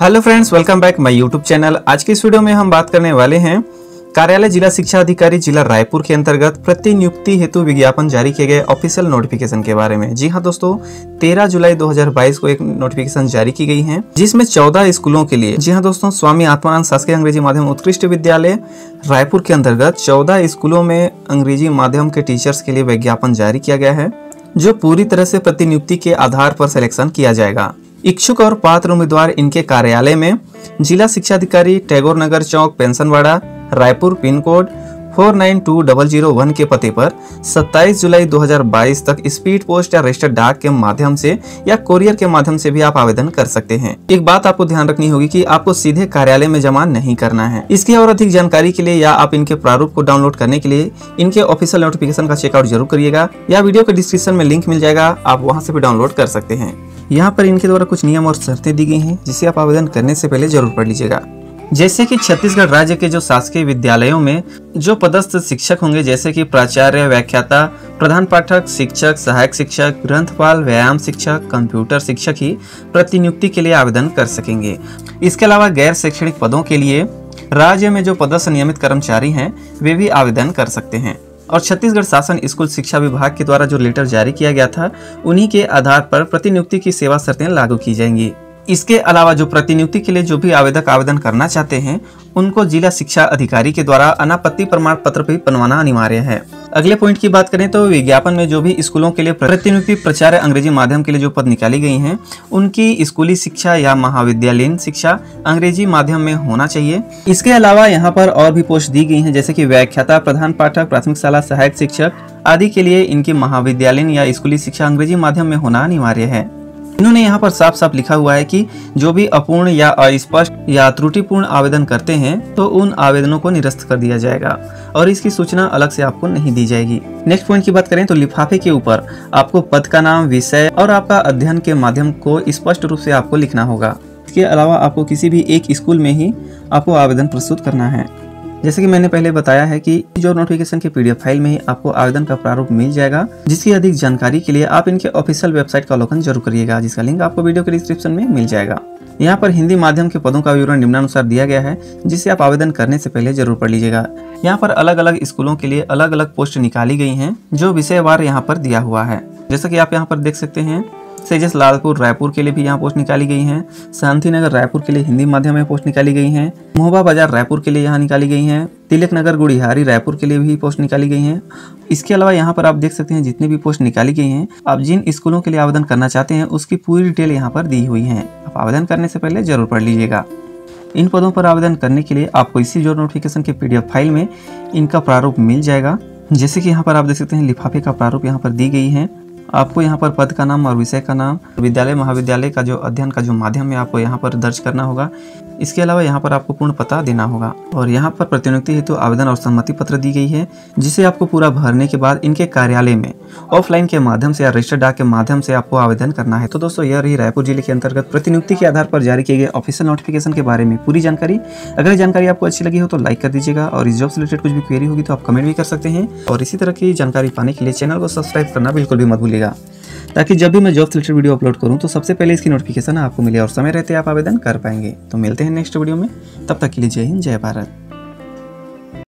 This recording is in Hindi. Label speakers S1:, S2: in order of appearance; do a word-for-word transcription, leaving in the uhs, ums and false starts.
S1: Hello friends, welcome back my YouTube channel. आज की इस वीडियो में हम बात करने वाले हैं कार्यालय जिला शिक्षा अधिकारी जिला रायपुर के अंतर्गत प्रतिनियुक्ति हेतु विज्ञापन जारी किए गए ऑफिशियल नोटिफिकेशन के बारे में। जी हां दोस्तों, तेरह जुलाई दो हज़ार बाईस को एक नोटिफिकेशन जारी की गई है जिसमें चौदह स्कूलों के लिए, जी हां दोस्तों, स्वामी आत्मानंद शासकीय अंग्रेजी माध्यम उत्कृष्ट विद्यालय रायपुर के अंतर्गत चौदह स्कूलों में अंग्रेजी माध्यम के टीचर्स के लिए विज्ञापन जारी किया गया है, जो पूरी तरह से प्रतिनियुक्ति के आधार पर सिलेक्शन किया जाएगा। इच्छुक और पात्र उम्मीदवार इनके कार्यालय में जिला शिक्षा अधिकारी टैगोर नगर चौक Pensionwada Raipur pin code four nine two zero zero one के पते पर सत्ताईस जुलाई दो हज़ार बाईस तक स्पीड पोस्ट या रजिस्टर्ड डाक के माध्यम से या कोरियर के माध्यम से भी आप आवेदन कर सकते हैं। एक बात आपको ध्यान रखनी होगी कि आपको सीधे कार्यालय में जमा नहीं करना है। इसकी और अधिक जानकारी के लिए या आप इनके प्रारूप को डाउनलोड करने के लिए इनके ऑफिशियल नोटिफिकेशन का चेकआउट जरूर करिएगा, या वीडियो के डिस्क्रिप्शन में लिंक मिल जाएगा, आप वहाँ से भी डाउनलोड कर सकते हैं। यहाँ पर इनके द्वारा कुछ नियम और शर्तें दी गई हैं जिसे आप आवेदन करने से पहले जरूर पढ़ लीजिएगा। जैसे कि छत्तीसगढ़ राज्य के जो शासकीय विद्यालयों में जो पदस्थ शिक्षक होंगे, जैसे कि प्राचार्य, व्याख्याता, प्रधान पाठक, शिक्षक, सहायक शिक्षक, ग्रंथपाल, व्यायाम शिक्षक, कंप्यूटर शिक्षक ही प्रतिनियुक्ति के लिए आवेदन कर सकेंगे। इसके अलावा गैर शैक्षणिक पदों के लिए राज्य में जो पदस्थ नियमित कर्मचारी हैं वे भी आवेदन कर सकते हैं। और छत्तीसगढ़ शासन स्कूल शिक्षा विभाग के द्वारा जो लेटर जारी किया गया था, उन्हीं के आधार पर प्रतिनियुक्ति की सेवा शर्तें लागू की जाएंगी। इसके अलावा जो प्रतिनियुक्ति के लिए जो भी आवेदक आवेदन करना चाहते हैं, उनको जिला शिक्षा अधिकारी के द्वारा अनापत्ति प्रमाण पत्र भी बनवाना अनिवार्य है। अगले पॉइंट की बात करें तो विज्ञापन में जो भी स्कूलों के लिए प्रतिनियुक्ति प्राचार्य अंग्रेजी माध्यम के लिए जो पद निकाली गई हैं, उनकी स्कूली शिक्षा या महाविद्यालयीन शिक्षा अंग्रेजी माध्यम में होना चाहिए। इसके अलावा यहाँ पर और भी पोस्ट दी गई हैं, जैसे कि व्याख्याता, प्रधान पाठक, प्राथमिक शाला सहायक शिक्षक आदि के लिए इनकी महाविद्यालयीन या स्कूली शिक्षा अंग्रेजी माध्यम में होना अनिवार्य है। इन्होंने यहाँ पर साफ साफ लिखा हुआ है कि जो भी अपूर्ण या अस्पष्ट या त्रुटिपूर्ण आवेदन करते हैं तो उन आवेदनों को निरस्त कर दिया जाएगा और इसकी सूचना अलग से आपको नहीं दी जाएगी। नेक्स्ट पॉइंट की बात करें तो लिफाफे के ऊपर आपको पद का नाम, विषय और आपका अध्ययन के माध्यम को स्पष्ट रूप से आपको लिखना होगा। इसके अलावा आपको किसी भी एक स्कूल में ही आपको आवेदन प्रस्तुत करना है। जैसे कि मैंने पहले बताया है कि जो नोटिफिकेशन के पीडीएफ फाइल में ही आपको आवेदन का प्रारूप मिल जाएगा, जिसकी अधिक जानकारी के लिए आप इनके ऑफिशियल वेबसाइट का अवलोकन जरूर करिएगा, जिसका लिंक आपको वीडियो के डिस्क्रिप्शन में मिल जाएगा। यहाँ पर हिंदी माध्यम के पदों का विवरण निम्नानुसार दिया गया है, जिसे आप आवेदन करने से पहले जरूर पढ़ लीजिएगा। यहाँ पर अलग अलग स्कूलों के लिए अलग अलग पोस्ट निकाली गई हैं, जो विषयवार यहाँ पर दिया हुआ है। जैसा कि आप यहाँ पर देख सकते हैं, सेजस लालपुर रायपुर के लिए भी यहाँ पोस्ट निकाली गई हैं, शांति नगर रायपुर के लिए हिंदी माध्यम में पोस्ट निकाली गई हैं, महोबा बाजार रायपुर के लिए यहाँ निकाली गई हैं, तिलक नगर गुड़िहारी रायपुर के लिए भी पोस्ट निकाली गई हैं। इसके अलावा यहाँ पर आप देख सकते हैं जितनी भी पोस्ट निकाली गई हैं, आप जिन स्कूलों के लिए आवेदन करना चाहते हैं उसकी पूरी डिटेल यहाँ पर दी हुई है। आप आवेदन करने से पहले जरूर पढ़ लीजिएगा। इन पदों पर आवेदन करने के लिए आपको इसी जो नोटिफिकेशन के पीडीएफ फाइल में इनका प्रारूप मिल जाएगा। जैसे कि यहाँ पर आप देख सकते हैं लिफाफे का प्रारूप यहाँ पर दी गई है। आपको यहाँ पर पद का नाम और विषय का नाम, विद्यालय महाविद्यालय का जो अध्ययन का जो माध्यम है आपको यहाँ पर दर्ज करना होगा। इसके अलावा यहाँ पर आपको पूर्ण पता देना होगा और यहाँ पर प्रतिनियुक्ति हेतु आवेदन और सम्मति पत्र दी गई है, जिसे आपको पूरा भरने के बाद इनके कार्यालय में ऑफलाइन के माध्यम से या रजिस्टर्ड डाक के माध्यम से आपको आवेदन करना है। तो दोस्तों, यह रही रायपुर जिले के अंतर्गत प्रतिनियुक्ति के आधार पर जारी किए गए ऑफिशियल नोटिफिकेशन के बारे में पूरी जानकारी। अगर जानकारी आपको अच्छी लगी हो तो लाइक कर दीजिएगा और इस जॉब से रिलेटेड कुछ भी क्वेरी होगी तो आप कमेंट भी कर सकते हैं। और इसी तरह की जानकारी पाने के लिए चैनल को सब्सक्राइब करना बिल्कुल भी मत भूलिएगा, ताकि जब भी मैं जॉब से रिलेटेड वीडियो अपलोड करूं तो सबसे पहले इसकी नोटिफिकेशन आपको मिले और समय रहते आप आवेदन कर पाएंगे। तो मिलते हैं नेक्स्ट वीडियो में, तब तक के लिए जय हिंद, जय भारत।